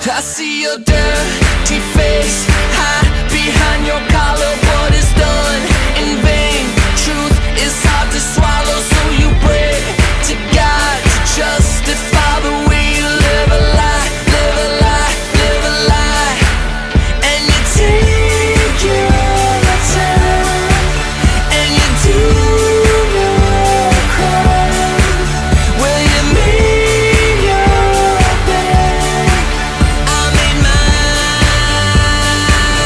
I see your dirty face hide behind your collar. What is done in vain? Truth is hard to swallow, so you pray to God to justify the way you live a lie, live a lie, live a lie. And you take your time, and you do your crime. Will you make your bed? I made mine.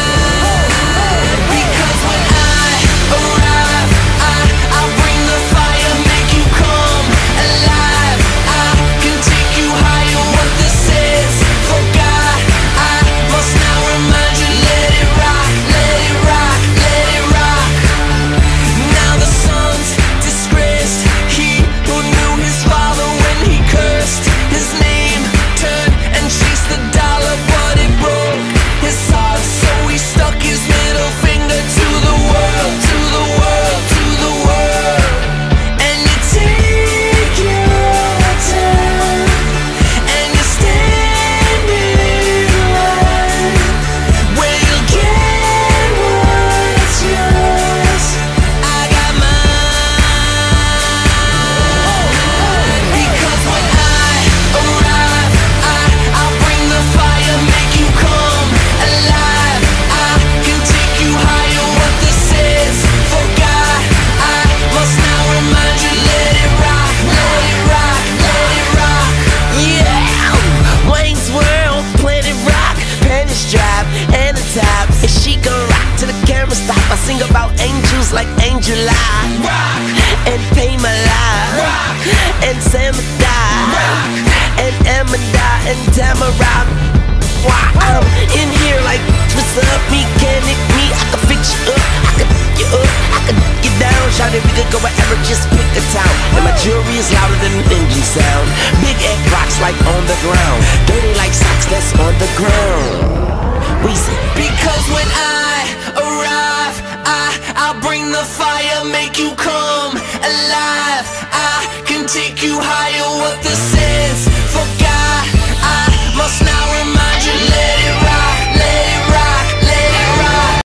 Because when I arrive, I'll bring the fire, make you come alive. I can take you higher. What this is, for God, I must now remind you. Let it rock, let it rock, let it rock. Now the son's disgraced, he who knew his father when he cursed his name, turned and chased the dollar, but it broke his heart, so he stuck his middle finger to the world, to the world, to the world. And you take your time, and you stand in line, where you'll get what's yours. I got mine. Because when I arrive, I'll bring the fire, make you come alive. I can take you higher. What this is, for God, I must now remind you. Let it rock, let it rock, let it rock. Yeah, Wayne's World, Planet Rock, Penny's Drive, and the Tops. And she gon' rock till the camera stop. I sing about angels like Angel Eye, rock, and Pay My Life, rock, and Samadai, rock, and Amanda, and Tamara. Wow, I'm in